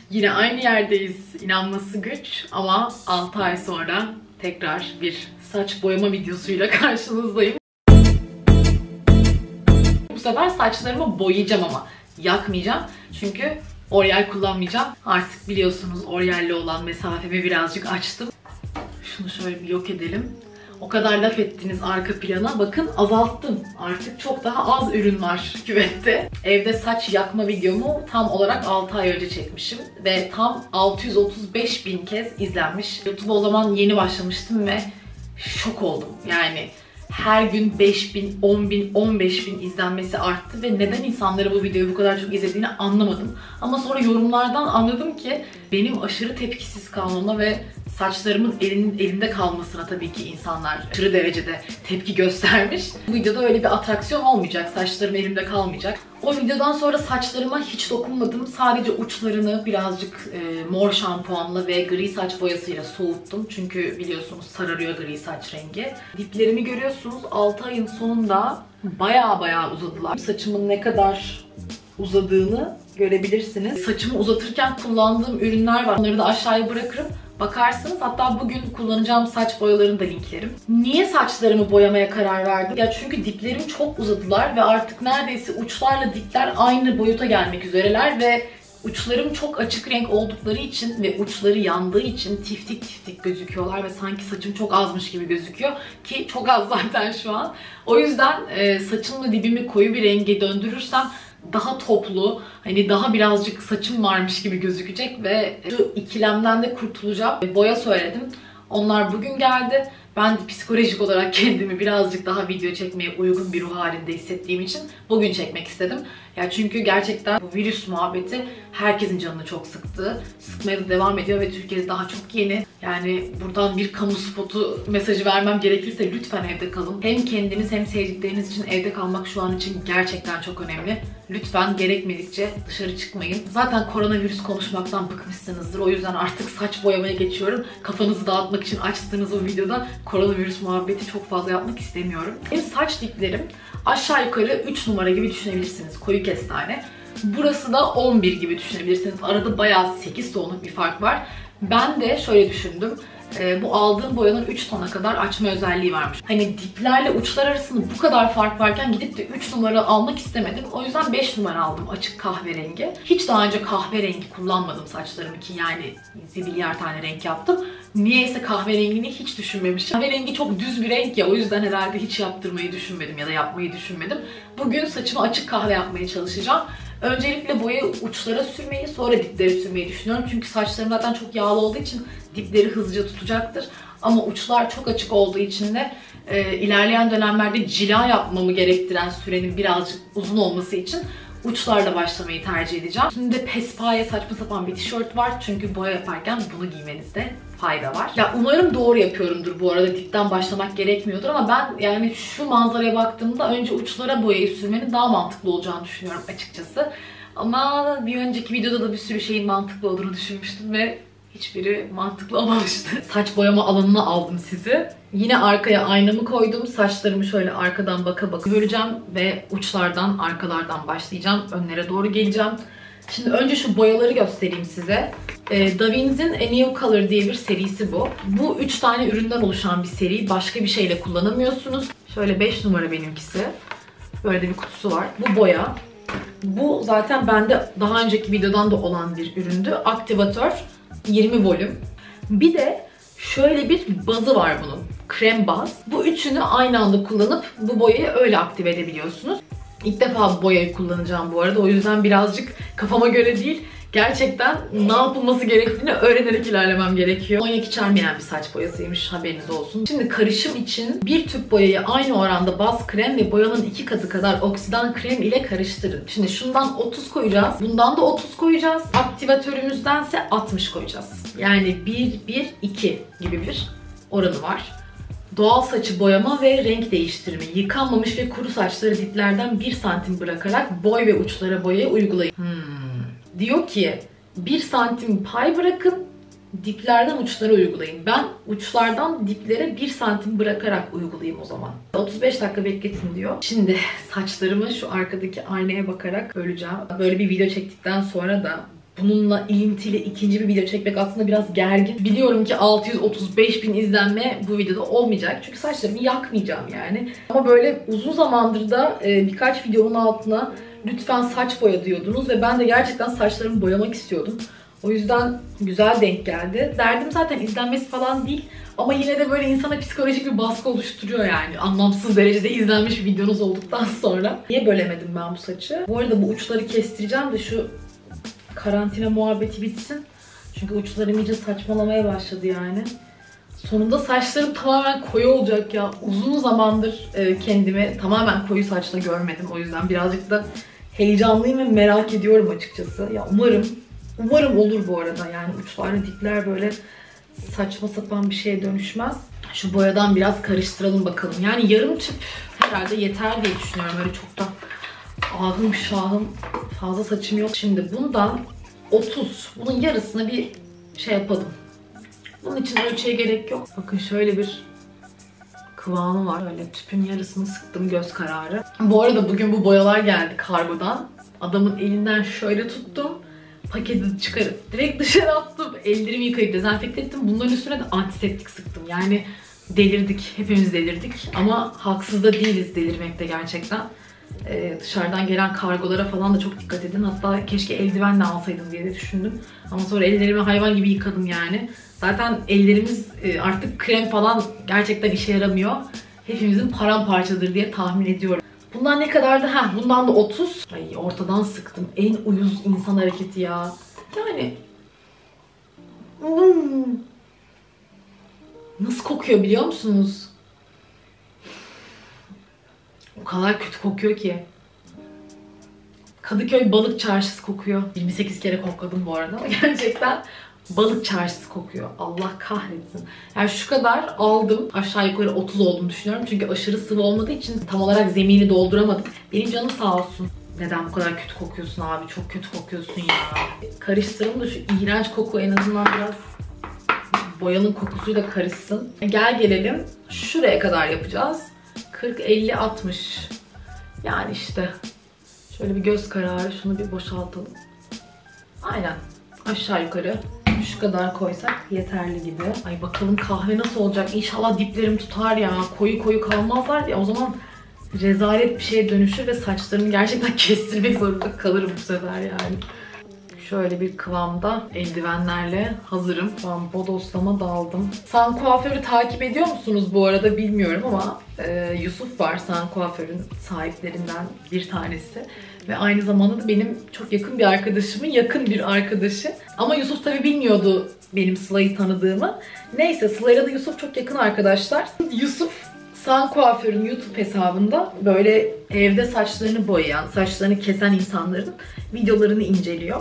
Yine aynı yerdeyiz. İnanması güç ama 6 ay sonra tekrar bir saç boyama videosuyla karşınızdayım. Bu sefer saçlarımı boyayacağım ama yakmayacağım. Çünkü L'Oreal kullanmayacağım. Artık biliyorsunuz L'Oreal'le olan mesafemi birazcık açtım. Şunu şöyle bir yok edelim. O kadar laf ettiniz arka plana. Bakın azalttım. Artık çok daha az ürün var küvette. Evde saç yakma videomu tam olarak 6 ay önce çekmişim. Ve tam 635.000 kez izlenmiş. YouTube'a o zaman yeni başlamıştım ve şok oldum. Yani her gün 5.000, 10.000, 15.000 izlenmesi arttı ve neden insanlara bu videoyu bu kadar çok izlediğini anlamadım. Ama sonra yorumlardan anladım ki benim aşırı tepkisiz kalmama ve saçlarımın elinde kalmasına tabii ki insanlar aşırı derecede tepki göstermiş. Bu videoda öyle bir atraksiyon olmayacak, saçlarım elimde kalmayacak. O videodan sonra saçlarıma hiç dokunmadım. Sadece uçlarını birazcık mor şampuanla ve gri saç boyasıyla soğuttum. Çünkü biliyorsunuz sararıyor gri saç rengi. Diplerimi görüyorsunuz 6 ayın sonunda baya uzadılar. Saçımın ne kadar uzadığını görebilirsiniz. Saçımı uzatırken kullandığım ürünler var. Onları da aşağıya bırakırım. Bakarsınız. Hatta bugün kullanacağım saç boyalarını da linklerim. Niye saçlarımı boyamaya karar verdim? Ya çünkü diplerim çok uzadılar ve artık neredeyse uçlarla dipler aynı boyuta gelmek üzereler ve uçlarım çok açık renk oldukları için ve uçları yandığı için tiftik gözüküyorlar ve sanki saçım çok azmış gibi gözüküyor ki çok az zaten şu an. O yüzden saçımla dibimi koyu bir renge döndürürsem daha toplu, hani daha birazcık saçım varmış gibi gözükecek ve şu ikilemden de kurtulacağım. Boya söyledim. Onlar bugün geldi. Ben de psikolojik olarak kendimi birazcık daha video çekmeye uygun bir ruh halinde hissettiğim için bugün çekmek istedim. Ya çünkü gerçekten bu virüs muhabbeti herkesin canını çok sıktı. Sıkmaya da devam ediyor ve Türkiye'de daha çok yeni. Yani buradan bir kamu spotu mesajı vermem gerekirse lütfen evde kalın. Hem kendiniz hem sevdikleriniz için evde kalmak şu an için gerçekten çok önemli. Lütfen gerekmedikçe dışarı çıkmayın. Zaten koronavirüs konuşmaktan bıkmışsınızdır. O yüzden artık saç boyamaya geçiyorum. Kafanızı dağıtmak için açtığınız o videoda koronavirüs muhabbeti çok fazla yapmak istemiyorum. Benim saç diplerim aşağı yukarı 3 numara gibi düşünebilirsiniz. Koyu kestane. Burası da 11 gibi düşünebilirsiniz. Arada bayağı 8 tonluk bir fark var. Ben de şöyle düşündüm. Bu aldığım boyanın 3 tona kadar açma özelliği varmış. Hani diplerle uçlar arasında bu kadar fark varken gidip de 3 numara almak istemedim. O yüzden 5 numara aldım, açık kahverengi. Hiç daha önce kahverengi kullanmadım saçlarımı ki yani zibilyar tane renk yaptım. Niyeyse kahverengini hiç düşünmemişim. Kahverengi çok düz bir renk ya, o yüzden herhalde hiç yaptırmayı düşünmedim ya da yapmayı düşünmedim. Bugün saçımı açık kahve yapmaya çalışacağım. Öncelikle boyayı uçlara sürmeyi, sonra dipleri sürmeyi düşünüyorum. Çünkü saçlarım zaten çok yağlı olduğu için dipleri hızlıca tutacaktır. Ama uçlar çok açık olduğu için de ilerleyen dönemlerde cila yapmamı gerektiren sürenin birazcık uzun olması için uçlarla başlamayı tercih edeceğim. Şimdi pespaye saçma sapan bir tişört var. Çünkü boya yaparken bunu giymenizde fayda var. Ya umarım doğru yapıyorumdur bu arada. Dipten başlamak gerekmiyordur ama ben yani şu manzaraya baktığımda önce uçlara boyayı sürmenin daha mantıklı olacağını düşünüyorum açıkçası. Ama bir önceki videoda da bir sürü şeyin mantıklı olduğunu düşünmüştüm ve hiçbiri mantıklı olmamıştı. Saç boyama alanına aldım sizi. Yine arkaya aynamı koydum. Saçlarımı şöyle arkadan baka göreceğim ve uçlardan, arkalardan başlayacağım. Önlere doğru geleceğim. Şimdi önce şu boyaları göstereyim size. Da Vinci'nin A New Color diye bir serisi bu. Bu 3 tane üründen oluşan bir seri. Başka bir şeyle kullanamıyorsunuz. Şöyle 5 numara benimkisi. Böyle de bir kutusu var. Bu boya. Bu zaten bende daha önceki videodan da olan bir üründü. Aktivatör 20 volüm. Bir de şöyle bir bazı var bunun. Krem baz. Bu üçünü aynı anda kullanıp bu boyayı öyle aktive edebiliyorsunuz. İlk defa bu boyayı kullanacağım bu arada. O yüzden birazcık kafama göre değil, gerçekten ne yapılması gerektiğini öğrenerek ilerlemem gerekiyor. Konyak içermeyen bir saç boyasıymış, haberiniz olsun. Şimdi karışım için bir tüp boyayı aynı oranda baz krem ve boyanın 2 katı kadar oksidan krem ile karıştırın. Şimdi şundan 30 koyacağız. Bundan da 30 koyacağız. Aktivatörümüzdense 60 koyacağız. Yani 1-1-2 gibi bir oranı var. Doğal saçı boyama ve renk değiştirme. Yıkanmamış ve kuru saçları diplerden 1 santim bırakarak boy ve uçlara boyayı uygulayın. Diyor ki 1 santim pay bırakın, diplerden uçlara uygulayın. Ben uçlardan diplere 1 santim bırakarak uygulayayım o zaman. 35 dakika bekletin diyor. Şimdi saçlarımı şu arkadaki aynaya bakarak öreceğim. Böyle bir video çektikten sonra da bununla ilintili ikinci bir video çekmek aslında biraz gergin. Biliyorum ki 635.000 izlenme bu videoda olmayacak. Çünkü saçlarımı yakmayacağım yani. Ama böyle uzun zamandır da birkaç videonun altına lütfen saç boya diyordunuz. Ve ben de gerçekten saçlarımı boyamak istiyordum. O yüzden güzel denk geldi. Derdim zaten izlenmesi falan değil. Ama yine de böyle insana psikolojik bir baskı oluşturuyor yani. Anlamsız derecede izlenmiş videonuz olduktan sonra. Niye bölemedim ben bu saçı? Bu arada bu uçları kestireceğim de şu karantina muhabbeti bitsin. Çünkü uçlarım iyice saçmalamaya başladı yani. Sonunda saçlarım tamamen koyu olacak ya. Uzun zamandır kendimi tamamen koyu saçla görmedim. O yüzden birazcık da heyecanlıyım ve merak ediyorum açıkçası. Ya umarım olur bu arada. Yani uçlarla dipler böyle saçma sapan bir şeye dönüşmez. Şu boyadan biraz karıştıralım bakalım. Yani yarım tüp herhalde yeter diye düşünüyorum. Öyle çok da ahım şahım fazla saçım yok. Şimdi bundan 30. Bunun yarısına bir şey yapalım. Bunun için ölçüye gerek yok. Bakın şöyle bir kıvamı var. Öyle tüpün yarısını sıktım göz kararı. Bu arada bugün bu boyalar geldi kargodan. Adamın elinden şöyle tuttum. Paketi çıkarıp direkt dışarı attım. Ellerimi yıkayıp dezenfekte ettim. Bunların üstüne de antiseptik sıktım. Yani delirdik. Hepimiz delirdik. Ama haksız da değiliz delirmekte gerçekten. Dışarıdan gelen kargolara falan da çok dikkat edin. Hatta keşke eldivenle alsaydım diye de düşündüm. Ama sonra ellerimi hayvan gibi yıkadım yani. Zaten ellerimiz artık krem falan gerçekten işe yaramıyor. Hepimizin paramparçadır diye tahmin ediyorum. Bundan ne kadardı? Bundan da 30. Ay ortadan sıktım. En uyuz insan hareketi ya. Yani nasıl kokuyor biliyor musunuz? O kadar kötü kokuyor ki. Kadıköy balık çarşısı kokuyor. 28 kere kokladım bu arada ama gerçekten balık çarşısı kokuyor. Allah kahretsin. Yani şu kadar aldım. Aşağı yukarı 30 olduğunu düşünüyorum. Çünkü aşırı sıvı olmadığı için tam olarak zemini dolduramadım. Benim canım sağ olsun. Neden bu kadar kötü kokuyorsun abi? Çok kötü kokuyorsun ya. Karıştıralım da şu iğrenç koku en azından biraz boyanın kokusuyla karışsın. Gel gelelim. Şuraya kadar yapacağız. 40, 50, 60. Yani işte. Şöyle bir göz kararı şunu bir boşaltalım. Aynen. Aşağı yukarı şu kadar koysak yeterli gibi. Ay bakalım kahve nasıl olacak? İnşallah diplerim tutar ya. Koyu koyu kalmazlar ya. O zaman rezalet bir şeye dönüşür ve saçlarımı gerçekten kestirmek zorunda kalırım bu sefer yani. Şöyle bir kıvamda eldivenlerle hazırım. Şu an bodoslama daldım. San Kuaför'ü takip ediyor musunuz bu arada bilmiyorum ama Yusuf var San Kuaför'ün sahiplerinden bir tanesi. Ve aynı zamanda da benim çok yakın bir arkadaşımın yakın bir arkadaşı. Ama Yusuf tabii bilmiyordu benim Sıla'yı tanıdığımı. Neyse Sıla'yla da Yusuf çok yakın arkadaşlar. Yusuf San Kuaför'ün YouTube hesabında böyle evde saçlarını boyayan, saçlarını kesen insanların videolarını inceliyor.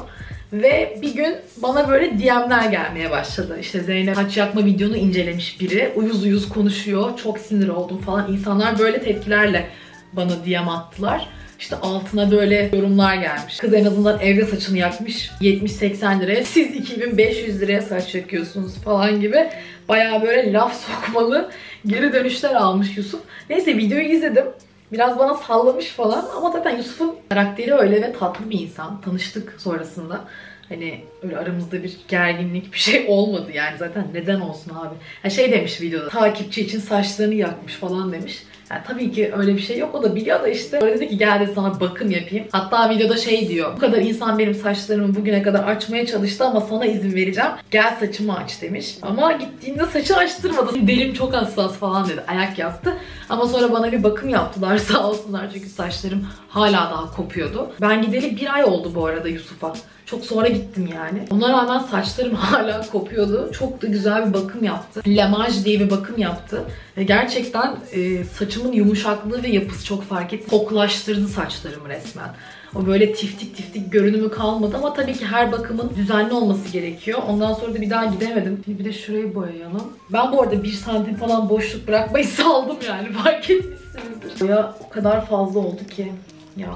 Ve bir gün bana böyle DM'ler gelmeye başladı. İşte Zeynep saç yakma videonu incelemiş biri. Uyuz uyuz konuşuyor. Çok sinir oldum falan. İnsanlar böyle tepkilerle bana DM attılar. İşte altına böyle yorumlar gelmiş. Kız en azından evde saçını yakmış. 70-80 liraya. Siz 2500 liraya saç yakıyorsunuz falan gibi. Bayağı böyle laf sokmalı geri dönüşler almış Yusuf. Neyse videoyu izledim. Biraz bana sallamış falan ama zaten Yusuf'un karakteri öyle ve tatlı bir insan. Tanıştık sonrasında. Hani öyle aramızda bir gerginlik bir şey olmadı yani zaten neden olsun abi. Ha şey demiş videoda takipçi için saçlarını yakmış falan demiş. Yani tabii ki öyle bir şey yok o da biliyor da işte. Öyle dedi ki gel de sana bakım yapayım. Hatta videoda şey diyor. Bu kadar insan benim saçlarımı bugüne kadar açmaya çalıştı ama sana izin vereceğim. Gel saçımı aç demiş. Ama gittiğinde saçı açtırmadı. Derim çok hassas falan dedi. Ayak yaptı. Ama sonra bana bir bakım yaptılar sağ olsunlar çünkü saçlarım hala daha kopuyordu. Ben gideli 1 ay oldu bu arada Yusuf'a. Çok sonra gittim yani. Ona rağmen saçlarım hala kopuyordu. Çok da güzel bir bakım yaptı. Lamaj diye bir bakım yaptı. Ve gerçekten saçımın yumuşaklığı ve yapısı çok fark etti. Koklaştırdı saçlarımı resmen. O böyle tiftik tiftik görünümü kalmadı ama tabii ki her bakımın düzenli olması gerekiyor. Ondan sonra da bir daha gidemedim. Şimdi bir de şurayı boyayalım. Ben bu arada 1 santim falan boşluk bırakmayı saldım yani fark etmişsinizdir. Boya o kadar fazla oldu ki. Ya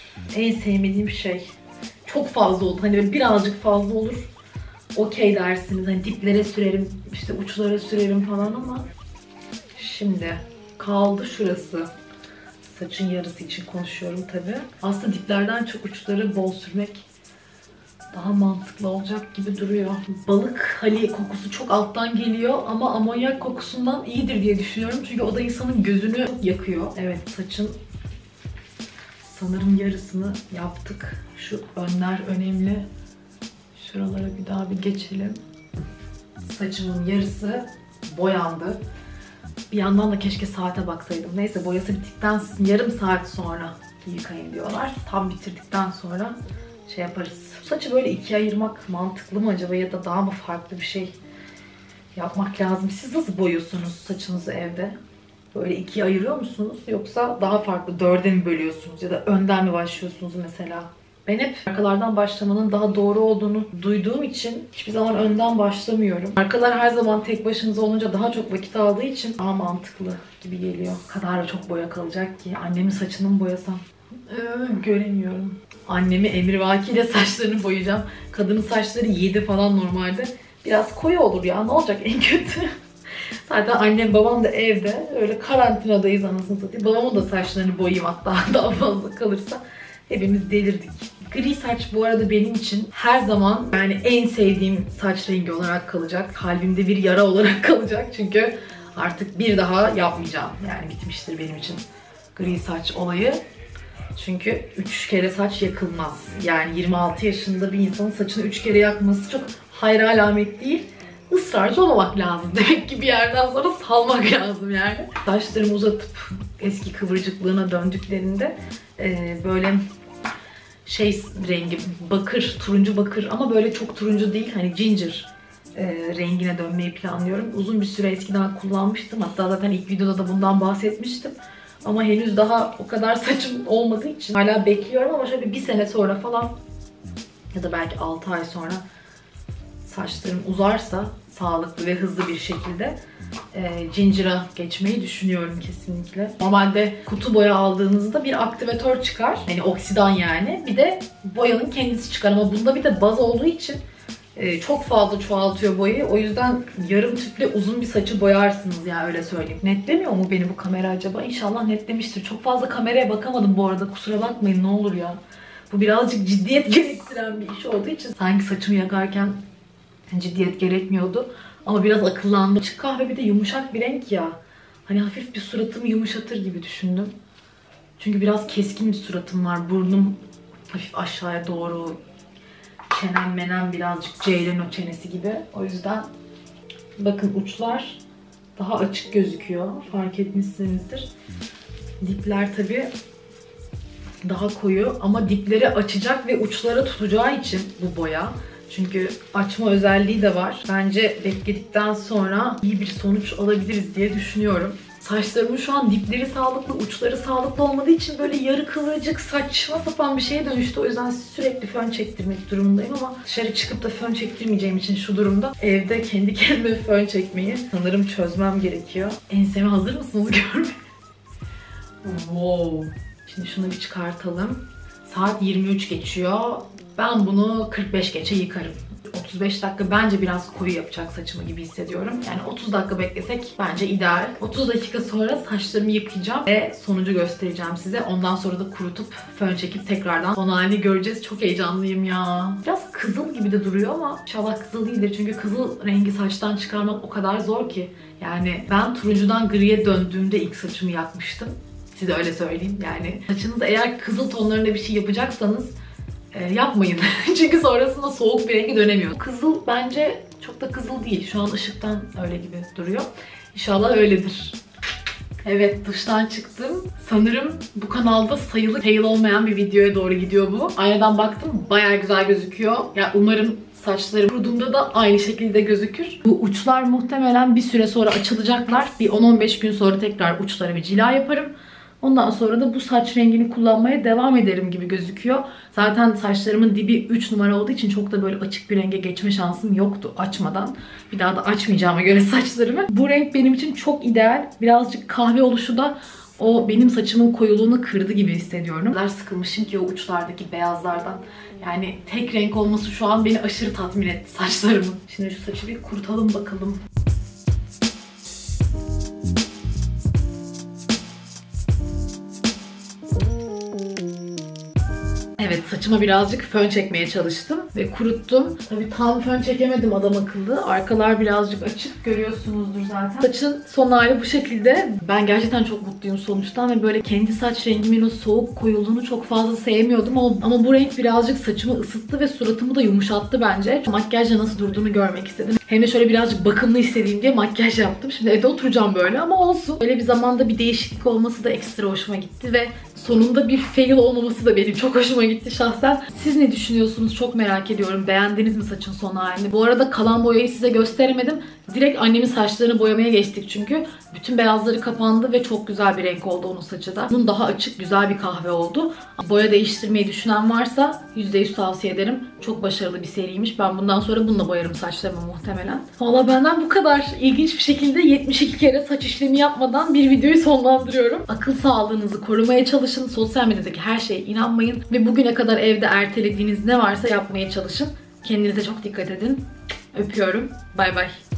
en sevmediğim şey. Çok fazla oldu. Hani böyle birazcık fazla olur. Okey dersiniz. Hani diplere sürerim, işte uçlara sürerim falan ama şimdi kaldı şurası. Saçın yarısı için konuşuyorum tabii. Aslında diplerden çok uçları bol sürmek daha mantıklı olacak gibi duruyor. Balık hali kokusu çok alttan geliyor ama amonyak kokusundan iyidir diye düşünüyorum. Çünkü o da insanın gözünü yakıyor. Evet, saçın sanırım yarısını yaptık. Şu önler önemli. Şuralara bir daha bir geçelim. Saçımın yarısı boyandı. Bir yandan da keşke saate baksaydım. Neyse, boyası bittikten yarım saat sonra yıkayın diyorlar. Tam bitirdikten sonra şey yaparız. Saçı böyle ikiye ayırmak mantıklı mı acaba, ya da daha mı farklı bir şey yapmak lazım? Siz nasıl boyuyorsunuz saçınızı evde? Böyle ikiye ayırıyor musunuz? Yoksa daha farklı dörde mi bölüyorsunuz? Ya da önden mi başlıyorsunuz mesela? Ben hep arkalardan başlamanın daha doğru olduğunu duyduğum için hiçbir zaman önden başlamıyorum. Arkalar her zaman tek başınıza olunca daha çok vakit aldığı için daha mantıklı gibi geliyor. O kadar çok boya kalacak ki. Annemin saçını mı boyasam? Göremiyorum. Annemi emrivakiyle saçlarını boyayacağım. Kadının saçları 7 falan normalde. Biraz koyu olur ya, ne olacak en kötü. Zaten annem babam da evde. Öyle karantinadayız anasını satayım. Babamın da saçlarını boyayayım hatta daha fazla kalırsa. Hepimiz delirdik. Gri saç bu arada benim için her zaman yani en sevdiğim saç rengi olarak kalacak. Kalbimde bir yara olarak kalacak. Çünkü artık bir daha yapmayacağım. Yani bitmiştir benim için gri saç olayı. Çünkü 3 kere saç yakılmaz. Yani 26 yaşında bir insanın saçını 3 kere yakması çok hayra alamet değil. Israrcı olmamak lazım. Demek ki bir yerden sonra salmak lazım yani. Saçlarımı uzatıp eski kıvırcıklığına döndüklerinde böyle şey rengi, bakır, turuncu bakır ama böyle çok turuncu değil, hani ginger rengine dönmeyi planlıyorum. Uzun bir süre eskiden kullanmıştım. Hatta zaten ilk videoda da bundan bahsetmiştim. Ama henüz daha o kadar saçım olmadığı için hala bekliyorum ama şöyle bir sene sonra falan ya da belki 6 ay sonra saçlarım uzarsa sağlıklı ve hızlı bir şekilde ginger'a geçmeyi düşünüyorum kesinlikle. Normalde kutu boya aldığınızda bir aktivatör çıkar. Yani oksidan yani. Bir de boyanın kendisi çıkar ama bunda bir de baz olduğu için çok fazla çoğaltıyor boyayı. O yüzden yarım tüple uzun bir saçı boyarsınız ya, öyle söyleyeyim. Netlemiyor mu beni bu kamera acaba? İnşallah netlemiştir. Çok fazla kameraya bakamadım bu arada. Kusura bakmayın ne olur ya. Bu birazcık ciddiyet gerektiren bir iş olduğu için sanki saçımı yakarken ciddiyet gerekmiyordu. Ama biraz akıllandım. Açık kahve bir de yumuşak bir renk ya. Hani hafif bir suratımı yumuşatır gibi düşündüm. Çünkü biraz keskin bir suratım var. Burnum hafif aşağıya doğru. Çenem menem birazcık Ceylano çenesi gibi. O yüzden bakın uçlar daha açık gözüküyor. Fark etmişsinizdir. Dipler tabii daha koyu ama dipleri açacak ve uçlara tutacağı için bu boya. Çünkü açma özelliği de var. Bence bekledikten sonra iyi bir sonuç alabiliriz diye düşünüyorum. Saçlarımın şu an dipleri sağlıklı, uçları sağlıklı olmadığı için böyle yarı kıvırcık, saçma sapan bir şeye dönüştü. O yüzden sürekli fön çektirmek durumundayım ama dışarı çıkıp da fön çektirmeyeceğim için şu durumda evde kendi kendime fön çekmeyi sanırım çözmem gerekiyor. Enseme hazır mısınız görmeye? Wow. Şimdi şunu bir çıkartalım. Saat 23 geçiyor. Ben bunu 45 geçe yıkarım. 35 dakika bence biraz koyu yapacak saçımı gibi hissediyorum. Yani 30 dakika beklesek bence ideal. 30 dakika sonra saçlarımı yıkayacağım ve sonucu göstereceğim size. Ondan sonra da kurutup fön çekip tekrardan son halini göreceğiz. Çok heyecanlıyım ya. Biraz kızıl gibi de duruyor ama inşallah kızıl değildir. Çünkü kızıl rengi saçtan çıkarmak o kadar zor ki. Yani ben turuncudan griye döndüğümde ilk saçımı yakmıştım. Size öyle söyleyeyim. Yani saçınızda eğer kızıl tonlarında bir şey yapacaksanız yapmayın. Çünkü sonrasında soğuk bir rengi dönemiyor. Kızıl bence çok da kızıl değil. Şu an ışıktan öyle gibi duruyor. İnşallah öyledir. Evet, duştan çıktım. Sanırım bu kanalda sayılı fail olmayan bir videoya doğru gidiyor bu. Aynadan baktım, bayağı güzel gözüküyor. Yani umarım saçlarım kuruduğunda da aynı şekilde gözükür. Bu uçlar muhtemelen bir süre sonra açılacaklar. Bir 10-15 gün sonra tekrar uçlara bir cila yaparım. Ondan sonra da bu saç rengini kullanmaya devam ederim gibi gözüküyor. Zaten saçlarımın dibi 3 numara olduğu için çok da böyle açık bir renge geçme şansım yoktu açmadan. Bir daha da açmayacağıma göre saçlarımı. Bu renk benim için çok ideal. Birazcık kahve oluşu da o benim saçımın koyuluğunu kırdı gibi hissediyorum. O kadar sıkılmışım ki o uçlardaki beyazlardan. Yani tek renk olması şu an beni aşırı tatmin etti saçlarımın. Şimdi şu saçı bir kurutalım bakalım. Evet, saçıma birazcık fön çekmeye çalıştım ve kuruttum. Tabii tam fön çekemedim adam akıllı. Arkalar birazcık açık, görüyorsunuzdur zaten. Saçın son hali bu şekilde. Ben gerçekten çok mutluyum sonuçtan ve böyle kendi saç rengimin o soğuk koyuluğunu çok fazla sevmiyordum ama bu renk birazcık saçımı ısıttı ve suratımı da yumuşattı bence. Makyajla nasıl durduğunu görmek istedim. Hem de şöyle birazcık bakımlı hissedeyim diye makyaj yaptım. Şimdi evde oturacağım böyle ama olsun. Böyle bir zamanda bir değişiklik olması da ekstra hoşuma gitti ve sonunda bir fail olmaması da benim çok hoşuma gitti şahsen. Siz ne düşünüyorsunuz? Çok merak ediyorum. Beğendiniz mi saçın son halini? Bu arada kalan boyayı size gösteremedim. Direkt annemin saçlarını boyamaya geçtik çünkü. Bütün beyazları kapandı ve çok güzel bir renk oldu onun saçı da. Bunun daha açık, güzel bir kahve oldu. Boya değiştirmeyi düşünen varsa %100 tavsiye ederim. Çok başarılı bir seriymiş. Ben bundan sonra bununla boyarım saçlarımı muhtemelen. Valla benden bu kadar. İlginç bir şekilde 72 kere saç işlemi yapmadan bir videoyu sonlandırıyorum. Akıl sağlığınızı korumaya çalışın. Sosyal medyadaki her şeye inanmayın. Ve bugüne kadar evde ertelediğiniz ne varsa yapmaya çalışın. Kendinize çok dikkat edin. Öpüyorum. Bay bay.